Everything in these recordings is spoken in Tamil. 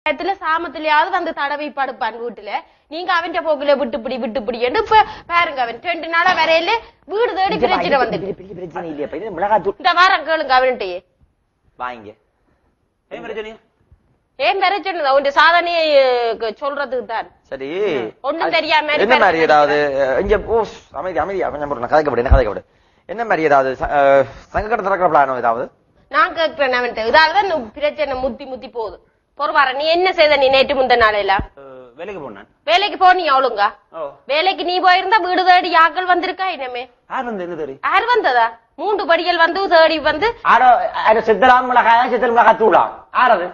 சாமத்திலேயாவது வந்து தடவை படுப்பான் வீட்டுல. நீங்க அவன் போக்குல விட்டுப்பிடி என்று இப்ப பாருங்க, அவன் 2 நாளா வரையில வீடு தேடி பிரச்சனை வந்து இந்த வாரம் கேளுங்க அவன்கிட்ட வாங்க. ஏன் பிரச்சனை உன் சாதனையை சொல்றதுக்கு தான். சரி, ஒண்ணும் தெரியாம என்ன மாதிரி ஏதாவது இங்க அமைதியா கொஞ்சம் கதைக்கப்படு. என்ன மாதிரி ஏதாவது சங்கடம் திறக்கிற பிளானோ ஏதாவது? நான் கேட்கிறேன் அவன்கிட்ட. இதாலதான் பிரச்சனை முத்தி போகுது. பொறுவார நீ என்ன செய்த? நீ நேற்று முந்த நாளையில வேலைக்கு போனேன். வேலைக்கு போ. நீ அவளுங்க வேலைக்கு நீ போயிருந்தா வீடு தேடி ஆக்கள் வந்திருக்கா? இனமே யார் வந்ததா? 3 படிகள் வந்து தேடி வந்து சித்தலாம் மிளகாய் சித்தல் மிளகாய் தூளா ஆறது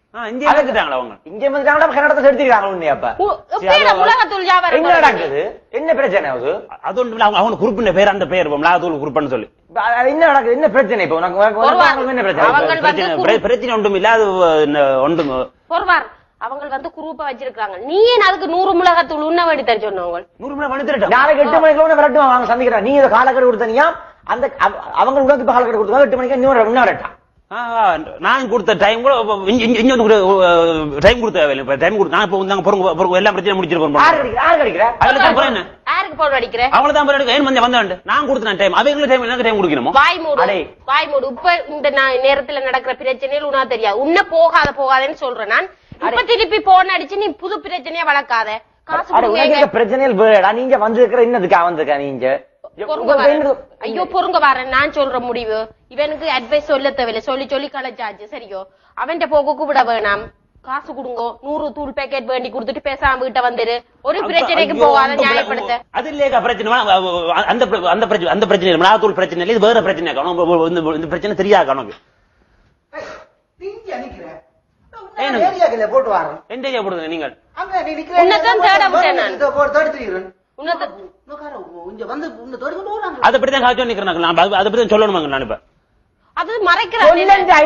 என்ன பிரச்சனை? அவங்க குறிப்பிட்ட பேர் அந்த பேர் மிளகாத்தூள் குறிப்பின்னு சொல்லி என்ன நடக்குது? என்ன பிரச்சனை? இப்ப பிரச்சனை ஒன்றும் இல்லாத ஒன்றும் பொறுவார். அவங்க வந்து குரூப்பா வச்சிருக்காங்க. நீ ஏன் அதுக்கு 100 மிளகாத்தூள் உண்ண வேண்டி தர சொன்னவங்க? 100 மிளகாய் நாளைக்கு 8 மணிக்கு விரட்டுவாங்க. அவங்க சந்திக்கிறேன். நீ இதை காலக்கடை கொடுத்தனியா? அந்த அவங்க உனக்கு காலக்கடை கொடுத்தாங்க 8 மணிக்கு இன்னொரு விரட்டான். நான் கொடுத்த டைம் கூட டைம் கொடுத்த டைம் கொடுத்தா எல்லா பிரச்சனையும் முடிச்சிருக்கோம். நான் கொடுத்தேன் டைம். அவங்களுக்கு டைம் எனக்கு டைம் கொடுக்கணுமா? வாய் மூடு. இப்ப இந்த நேரத்துல நடக்கிற பிரச்சனைகள் உனா தெரியாது. உன்ன போகாதேன்னு சொல்றேன் நான். இப்ப திருப்பி போன் அடிச்சு நீ புது பிரச்சனையா வளர்க்காத. காசு பிரச்சனைகள் வேடா. நீங்க வந்திருக்கிற இன்னதுக்கா வந்திருக்கா? நீங்க ஐயோ பொறுங்க வரேன். நான் சொல்ற முடிவு இவனுக்கு அட்வைஸ் சொல்ல தேவையில்லை. சொல்லி கலைச்சாச்சு. சரியோ? அவன் போக கூப்பிட வேணாம். காசு கொடுங்க. 100 தூள் பேக்கெட் வேண்டி கொடுத்துட்டு பேசாம வீட்டை வந்துரு. ஒரு பிரச்சனைக்கு போகாத. நியாயப்படுத்த அது இல்லையா பிரச்சனை? அந்த பிரச்சனை மிளகாத்தூள் பிரச்சனை இல்லை. இது வேற பிரச்சனை. இந்த பிரச்சனை தெரியாது உனக்கு. போட்டு வரேன். எந்த போடுங்க நீங்கள் அதை பத்தி தான் நிக்கிறேன். அதை பத்தி சொல்லணுமாங்க? நான் இப்ப அது மறைக்கிறேன்.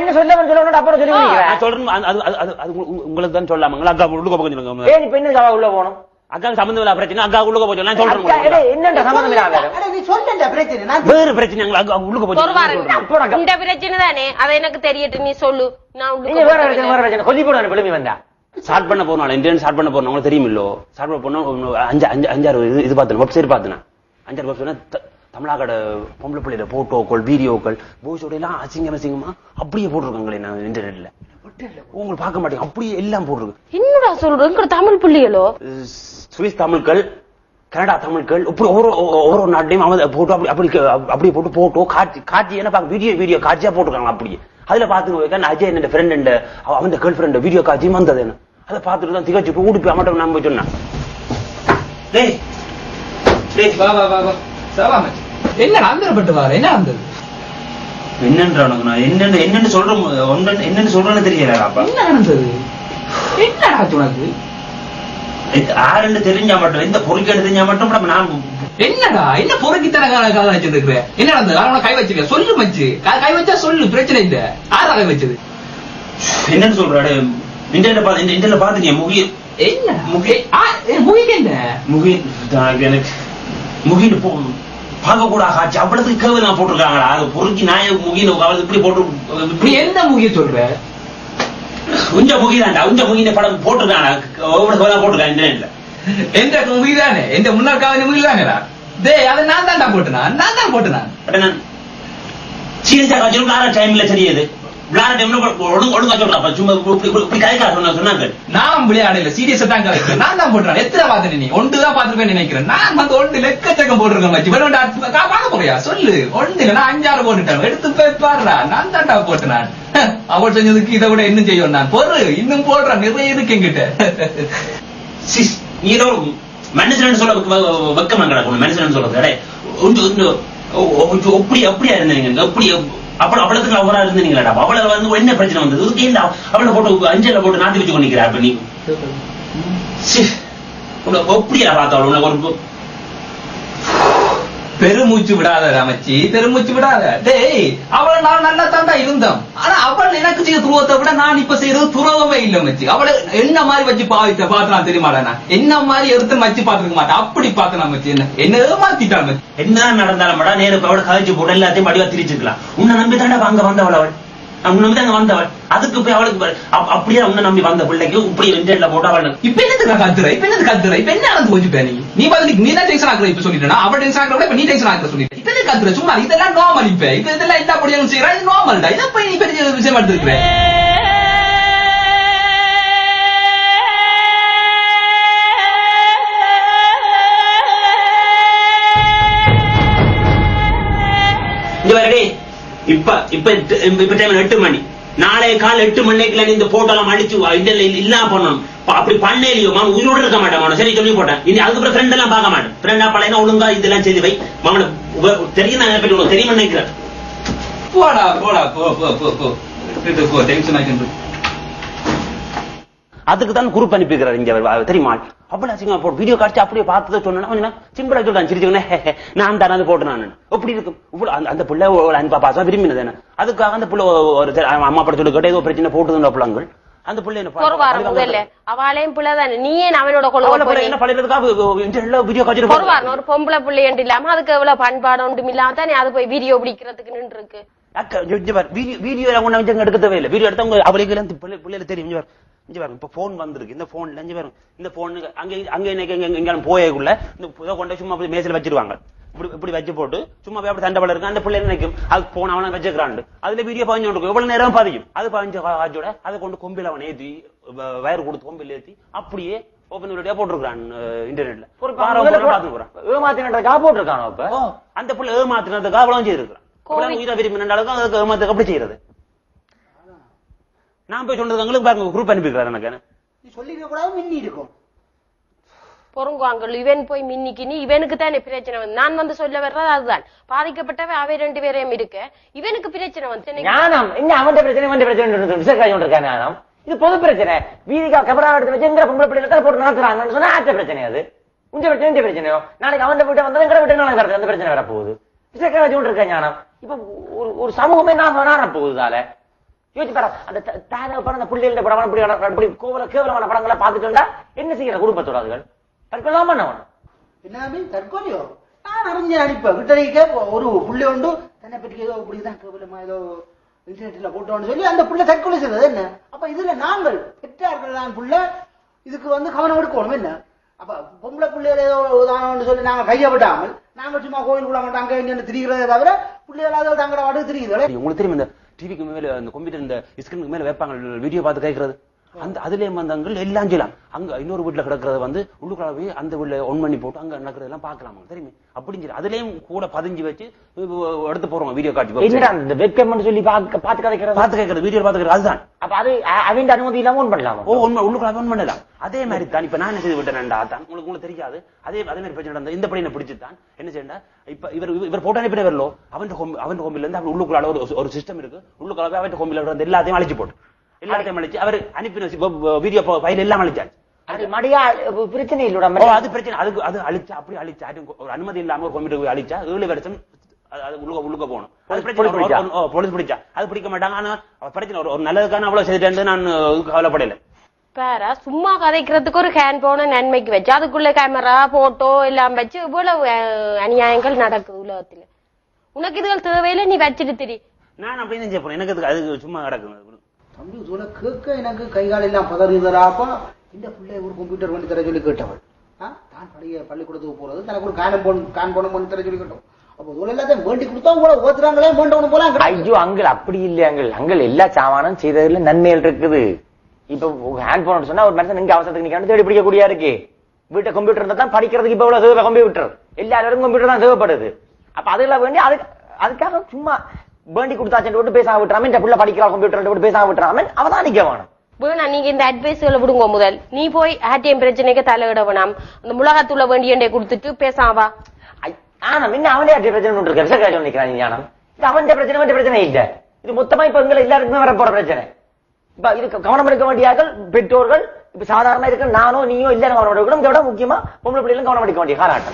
உங்களுக்கு தான் சொல்லாமங்களா? அக்கா உள்ள போங்க. உள்ள போனோம். அக்கா சம்பந்தம் இல்ல பிரச்சனை. அக்கா உள்ள போச்சு. நான் சொல்றேன். என்ன சம்பந்தம் வேறு பிரச்சனை. உள்ள போச்சு. இந்த பிரச்சனை தானே? அதை எனக்கு தெரியட்டு. நீ சொல்லு. நான் கொஞ்சம் கூட விளம்பி வந்தா ஸ்டார்ட் பண்ண போறோம். இந்தியன் ஸ்டார்ட் பண்ண போறோம். உங்களுக்கு தெரியுமில்லோ? ஸ்டார்ட் பண்ண போனோம். 5-6 இது பார்த்தேன். வெப்சைட் பார்த்தேன். 5-6 வெப்சைட் தமிழ்நாடு பொம்பளை பிள்ளைல போட்டோக்கள் வீடியோக்கள் போய்ஸோட எல்லாம் அசிங்கமா அப்படியே போட்டிருக்காங்களே. நான் இன்டர்நெட்ல உங்களுக்கு பார்க்க மாட்டேங்க. அப்படியே எல்லாம் போட்டிருக்கு. என்னடா சொல்ற? தமிழ் பிள்ளைகளோ? சுவிஸ் தமிழ்கள், கனடா தமிழ்கள், ஒவ்வொரு நாட்டையும் போட்டோ அப்படியே போட்டு போட்டோ காட்சி என்ன வீடியோ காட்சியா போட்டிருக்காங்க. அப்படியே அதுல பாத்துங்க. அஜய் என்ன ஃப்ரெண்ட் அவன் கேர்ள் ஃப்ரெண்ட் வீடியோ காட்சியும் வந்தது. என்ன அதை பார்த்துட்டு தான் திகச்சு போய் ஊடுப்பி அம்மாட்ட நான் போய் சொன்னேன். என்ன ஆந்திரப்பட்டு வார? என்ன வந்தது? என்னன்ற உனக்கு நான் என்னன்னு சொல்றேன். என்னன்னு சொல்றேன்னு தெரியல. அப்பா என்ன நடந்தது? என்ன ஆச்சு உனக்கு? ஆறுன்னு தெரிஞ்சா மட்டும், இந்த பொறுக்கேடு தெரிஞ்சா மட்டும் நான் என்னடா என்ன பொறுக்கித்தன கதை வச்சிருக்கிற? என்ன நடந்தது? கை வச்சிருக்க சொல்லு மச்சு. கை வச்சா சொல்லு, பிரச்சனை இல்ல. ஆறா கை வச்சது? என்னன்னு சொல்றாரு? இன்டர்ல பாத்துட்டியா முகி? என்ன முகி? முகிக்கு என்ன முகி? எனக்கு முகின்னு பார்க்க கூட காட்சி அவ்வளவுக்கு கேவலமா போட்டிருக்காங்களா? அது பொறுக்கி நாய முகின்னு இப்படி போட்டு. இப்படி எந்த முகிய சொல்ற? உஞ்ச முகிதான்டா. உஞ்ச முகின படம் போட்டிருக்காங்க. போட்டிருக்காங்க இன்டர்நெட்ல. எந்த முகி தானே? எந்த முன்னாள் காவல் முகி தானேடா? அதை நான் தான்டா போட்டுனான். நான் தான் போட்டுனான். சீரியஸா காட்சி டைம்ல தெரியுது. நான் விளையாடல. சீரியஸா தான் கலைக்கிறேன். நான் தான் போட்டுறேன். எத்தனை பாத்து நீ? ஒன்றுதான் பாத்துருப்பேன் நினைக்கிறேன். நான் வந்து 1 லட்சம் போட்டிருக்கேன். போறியா சொல்லு? 1 நான் 5-6 போட்டுட்டேன். எடுத்து போய் பாடுறா. நான் தான்டா போட்டுனான். அவள் செஞ்சதுக்கு இதை விட இன்னும் செய்யும். நான் பொறு இன்னும் போடுறேன். நிறைய இருக்கு என்கிட்ட. நீ மனுஷன் சொல்ல வெக்கமா கிடக்கும். மனுஷன் சொல்றது அப்படியா இருந்தீங்க? அப்படி அவளுக்கு அவரா இருந்தீங்களா? அவளை வந்து என்ன பிரச்சனை வந்தது? அவளை போட்டு 5 போட்டு நாட்டி வச்சு கொண்டிருக்கிறா. அப்ப நீ எப்படியா பார்த்தா ஒரு பெருமூச்சு விடாத ராமச்சி, பெருமூச்சு விடாத. டேய் அவளை நான் நல்லா தாண்டா இருந்தோம். ஆனா அவள் எனக்கு செய்ய துரோகத்தை விட நான் இப்ப செய்யறது துரோகமே இல்ல மச்சி. அவளை என்ன மாதிரி வச்சு பாத்துனா தெரியுமாடா? நான் என்ன மாதிரி எடுத்து வச்சு பாத்துக்க மாட்டேன். அப்படி பாத்துனா மச்சி. என்ன ஏமாத்திட்டான் மச்சி. என்ன நடந்தாலும் நேரு அவளை கழிச்சு போட்டு எல்லாத்தையும் படிவா திரிச்சிருக்கலாம். உன்னை நம்பி தாண்டா வாங்க வந்தவள். அவள் நம்பிதாங்க வந்தவள். அதுக்கு போய் அவளுக்கு அப்படியே உன்னை நம்பி வந்த பிள்ளைக்கு இப்படி இன்டர்நெட்ல போட்டு அவள் இப்ப என்னதுக்கு கத்துற இப்ப என்ன நடந்து போச்சுட்ட நீ பதிலுக்கு நீ தான் டென்ஷன் ஆகுற இப்ப சொல்லிட்டா அவள் டென்ஷன் ஆகுற இப்ப நீ டென்ஷன் ஆகுற சொல்லிட்ட இப்ப என்ன கத்துற சும்மா இதெல்லாம் நார்மல் இப்ப இதெல்லாம் எல்லா படியும் செய்யற நார்மல் தான் இதை போய் நீ பெரிய விஷயம் எடுத்துக்கிற இப்ப 8 மணி நாளைய கால 8 மணிக்குள்ள இந்த போட்டோ எல்லாம் அடிச்சு இல்லாம பண்ணணும். அப்படி பண்ணலையோ மாமன் உயிரோடு இருக்க மாட்டேன். சரி சொல்லி போட்டேன். இனி அதுக்கப்புறம் ஃப்ரெண்ட் எல்லாம் பார்க்க மாட்டேன். ஃப்ரெண்டா பழைய ஒழுங்கா இதெல்லாம் செய்து வை மாமன் தெரியும். நான் பற்றி உனக்கு தெரியுமா நினைக்கிறேன். போடா போடா போ டென்ஷன் ஆகிட்டு அதுக்கு தான் குரூப் அனுப்பிக்கிறார் இங்க தெரியுமா? அப்படி அசிங்கமா வீடியோ காட்சி அப்படியே பார்த்ததை சொன்னா சிம்பிளா சொல்றான் சிரிச்சுக்கணும். நான் தானே போட்டு நான் எப்படி இருக்கும் அந்த பிள்ளை அன்பா பாசா விரும்பினது என்ன அதுக்காக அந்த பிள்ளை ஒரு அம்மா படத்தோட கேட்ட ஏதோ பிரச்சனை போட்டுதுன்ற பிள்ளைங்கள் அந்த பிள்ளை அவளையும் பிள்ளைதானே நீயே அவனோட வீடியோ காட்சி ஒரு பொம்பளை பிள்ளை என்று இல்லாம அதுக்கு எவ்வளவு பண்பாடு ஒன்றும் இல்லாம தானே அது போய் வீடியோ பிடிக்கிறதுக்கு நின்று இருக்கு. வீடியோ எடுக்க தேவையில்லை. வீடியோ எடுத்தவங்க அவளுக்கு பிள்ளைல தெரியும். இப்ப போன் வந்திருக்கு. இந்த போன்ல இந்த போன் அங்க போயக்குள்ள இந்த கொண்ட சும்மா மேசில வச்சிருவாங்க. இப்படி வச்சு போட்டு சும்மா அப்படி சண்டை படம் இருக்கு. அந்த பிள்ளை நினைக்கும் அது போன அவனை வச்சுக்கிறான். அதுல வீடியோ பதிஞ்சு இருக்கும். எவ்வளவு நேரம் பதியும். அது பதிஞ்ச காஜோட அதை கொண்டு கொம்பில் அவன் ஏற்றி வயர் கொடுத்து கொம்பில் ஏற்றி அப்படியே ஓபன் வீடியோ போட்டிருக்கான் இன்டர்நெட்ல. ஏமாத்தினதுக்காக போட்டிருக்கான். அப்ப அந்த பிள்ளை ஏமாத்தினதுக்காக அவ்வளவு செய்திருக்கான். உயிரை விரும்பி நடக்கும் அதுக்கு ஏமாத்துக்கு அப்படி செய்யறது. நான் போய் சொன்னது பாருங்க குரூப் அனுப்பிக்கிறார். எனக்கு சொல்லிக்க கூடாது மின்னி இருக்கும் பொறுங்குவாங்க. இவன் போய் மின்னிக்கினி இவனுக்கு தான் பிரச்சனை வந்து நான் வந்து சொல்ல வர்றது அதுதான். பாதிக்கப்பட்டவ அவை 2 பேரையும் இருக்க இவனுக்கு பிரச்சனை வந்து ஞானம் என்ன அவன் பிரச்சனை ஞானம் இது பொது பிரச்சனை. வீதிக்கா கபரா எடுத்து வச்சு எங்க பொம்பளை பிள்ளைகளை போட்டு நடத்துறாங்கன்னு சொன்னா ஆச்ச பிரச்சனை. அது உங்க பிரச்சனை இந்த பிரச்சனையோ நாளைக்கு அவன் வீட்டை வந்தா எங்க வீட்டு நாளைக்கு வரது அந்த பிரச்சனை வரப்போகுது. விசேஷ வச்சு கொண்டு இருக்க ஞானம் இப்ப ஒரு சமூகமே நான் போகுதால யோசிச்சு பாரு. அந்த படம் அந்த பிள்ளைகள படம் அப்படி கேவலமான படங்களை பார்த்துட்டு என்ன செய்யற குடும்பத்தோட அதுகள் தற்கொலை பண்ணவன் என்ன தற்கொலையோ நான் அறிஞ்ச அனுப்ப விட்டறிக்க ஒரு புள்ளி உண்டு தன்னை பற்றி ஏதோ இப்படிதான் கேவலமா ஏதோ இன்டர்நெட்ல போட்டோன்னு சொல்லி அந்த புள்ள தற்கொலை செய்தது என்ன. அப்ப இதுல நாங்கள் பெற்றார்கள் தான் புள்ள இதுக்கு கவனம் எடுக்கணும். என்ன அப்ப பொம்பளை பிள்ளைகள் ஏதோ உதாரணம்னு சொல்லி நாங்க கையப்படாமல் நாங்க சும்மா கோயிலுக்குள்ள மட்டும் அங்க இங்க திரிகிறதே தவிர பிள்ளைகளாவது தங்களோட வாடு திரிகிறது. உங்களுக்கு தெரியும் இந்த டிவிக்கு மேல அந்த கம்ப்யூட்டர் இந்த ஸ்கிரீனுக்கு மேல வைப்பாங்க வீடியோ பார்த்து கேட்கறது. அந்த அதுலயும் வந்தாங்க எல்லாம் செய்யலாம். அங்க இன்னொரு வீட்டுல கிடக்கிறது உள்ளுக்குள்ள போய் அந்த வீட்டுல ஒன் பண்ணி போட்டு அங்க நடக்கிறதெல்லாம் பாக்கலாமா தெரியுமே அப்படின்னு சொல்லி அதுலயும் கூட பதிஞ்சு வச்சு எடுத்து போறோம் வீடியோ காட்சி வெப்கேம் சொல்லி பார்த்து கேட்கறது வீடியோ பார்த்து அதுதான். அப்ப அது அவங்க அனுமதி இல்லாம ஒன் பண்ணலாம். உள்ளுக்குள்ள ஒன் பண்ணலாம். அதே மாதிரி தான் இப்ப நான் என்ன செய்து விட்டேன் தான் உங்களுக்கு தெரியாது. அதே மாதிரி பிரச்சனை நடந்தது. இந்த படி என்ன பிடிச்சுதான் என்ன செய்யண்டா இப்ப இவர் போட்டோ அனுப்பின வரலோ அவன் கோம்பில இருந்து அப்படி உள்ளுக்குள்ள ஒரு சிஸ்டம் இருக்கு. உள்ளுக்குள்ள அவன் கோம்பில இருந்து எல்லாத்தையும் அழிச்சு போட்டு எல்லாத்தையும் அழிச்சு அவர் அனுப்பின வீடியோ ஃபைல் எல்லாம் அழிச்சாச்சு. அது மடியா பிரச்சனை இல்ல அது பிரச்சனை. அதுக்கு அது அழிச்சா அப்படி அழிச்சா ஒரு அனுமதி இல்லாம ஒரு கம்ப்யூட்டர் அழிச்சா 7 வருஷம் உள்ளுக்க போகணும். போலீஸ் பிடிச்சா அது பிடிக்க மாட்டாங்க. ஆனா பிரச்சனை ஒரு நல்லதுக்கான அவ்வளவு செய்துட்டு நான் கவலைப்படல. வேற சும்மா கதைக்கிறதுக்கு ஒரு ஹேண்ட் போன நன்மைக்கு வச்சு அதுக்குள்ள கேமரா போட்டோ எல்லாம் வச்சு இவ்வளவு அநியாயங்கள் நடக்குது உலகத்துல. உனக்கு இதுகள் தேவையில்லை நீ வச்சுட்டு திரி. நான் அப்படின்னு செய்ய போறேன். எனக்கு அது சும்மா கிடக்கு தம்பி சொல்ல கேட்க எனக்கு கைகால் எல்லாம் பதறிதராப்பா. இந்த பிள்ளை ஒரு கம்ப்யூட்டர் பண்ணி தர சொல்லி கேட்டவள் தான் பள்ளிக்கூடத்துக்கு போறது தனக்கு ஒரு கான் போன பண்ணி தர சொல்லி கேட்டோம். அப்போ எல்லாத்தையும் வேண்டி கொடுத்தா உங்களை ஓத்துறாங்களே வேண்டவனு போல. ஐயோ அங்கள் அப்படி இல்லை. அங்கள் எல்லா சாமானும் செய்ததுல நன்மைகள் இருக்குது. இப்ப ஹேண்ட் போன் சொன்னா ஒரு மனுஷன் இங்க அவசரத்துக்கு நிக்க தேடி பிடிக்கக்கூடியா இருக்கு. வீட்டை கம்ப்யூட்டர் இருந்தா தான் படிக்கிறதுக்கு இப்ப எவ்வளவு தேவை கம்ப்யூட்டர். எல்லாரும் கம்ப்யூட்டர் தான் தேவைப்படுது. அப்ப அதெல்லாம் வேண்டி அதுக்காக சும்மா வேண்டி கொடுத்தாச்சு பேசாம விட்டுறாம இந்த புள்ள படிக்கிறா கம்ப்யூட்டர் பேசாம விட்டுறாம அவதான் நிக்க வேணும். வேணா நீங்க இந்த அட்வைஸ்களை விடுங்க. முதல் நீ போய் ஆர்டிஎம் பிரச்சனைக்கு தலையிட வேணாம். அந்த முளகாத்தூள வேண்டிய கொடுத்துட்டு பேசாவா. ஆனா முன்ன அவனே ஆர்டிஎம் பிரச்சனை இருக்கு. விசேஷம் நிக்கிறான் ஞானம். இது அவன் பிரச்சனை இல்ல. இது மொத்தமா இப்ப எங்களை எல்லாருக்குமே வரப்போற பிரச்சனை. இப்ப இதுக்கு கவனம் எடுக்க வேண்டியார்கள் பெற்றோர்கள். இப்ப சாதாரண இருக்க நானோ நீயோ எல்லாரும் கவனம் எடுக்கணும். இதை விட முக்கியமா பொம்பளை பிள்ளைகளும் கவனம் எடுக்க வேண்டிய காலகட்டம்.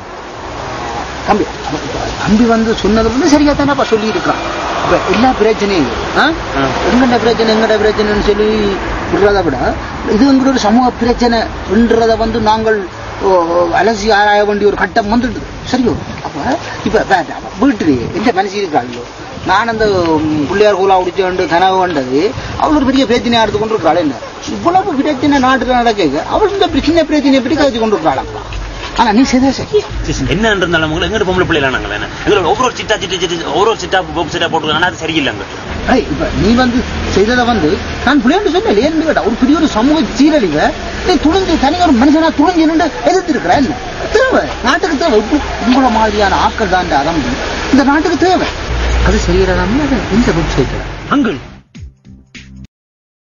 தம்பி சொன்னது சரியா தானே சொல்லி இருக்கான். இப்ப எல்லா பிரச்சனையும் எங்கட பிரச்சனைன்னு சொல்லி விடுறத விட இது எங்கிட்ட ஒரு சமூக பிரச்சனைன்றத நாங்கள் அலசி ஆராய வேண்டிய ஒரு கட்டம் வந்துடுது. சரியோ அப்ப இப்ப வீட்டுலயே எந்த மனசு இருக்காங்களோ நான் அந்த பிள்ளையார் கூலா உடிச்சு கனவு வந்தது அவள் ஒரு பெரிய பிரச்சனையா எடுத்து கொண்டிருக்கிறாள். என்ன இவ்வளவு பிரச்சனை நாட்டுல நடக்க அவள் இந்த சின்ன பிரச்சனையை பற்றி கழிச்சு கொண்டிருக்கிறாளாம். ஆனா நீ செய்த என்ன இருந்தாலும் உங்களை எங்க பொம்பளை பிள்ளைல நாங்கள் என்ன எங்களோட ஒவ்வொரு சிட்டா போட்டுருக்காங்க அது சரியில்லைங்க. இப்ப நீ செய்ததை நான் பிள்ளைன்னு சொன்னேன் ஏன்னு கேட்டா ஒரு பெரிய ஒரு சமூக சீரழிவை நீ துணிஞ்சு தனி ஒரு மனுஷனா துணிஞ்சு நின்று எதிர்த்து இருக்கிற. என்ன தேவை நாட்டுக்கு தேவை உங்களோட மாதிரியான ஆட்கள் தான் அதான் இந்த நாட்டுக்கு தேவை. அது சரியில்லாம இந்த வெப்சைட்ல அங்கிள்